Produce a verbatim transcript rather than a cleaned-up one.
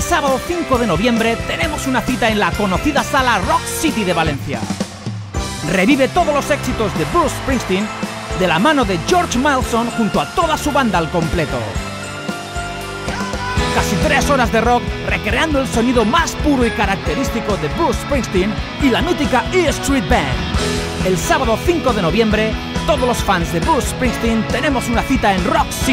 sábado cinco de noviembre tenemos una cita en la conocida sala Rock City de Valencia. Revive todos los éxitos de Bruce Springsteen de la mano de George Mailson junto a toda su banda al completo. Casi tres horas de rock recreando el sonido más puro y característico de Bruce Springsteen y la mítica E Street Band. El sábado cinco de noviembre, todos los fans de Bruce Springsteen tenemos una cita en Rock City.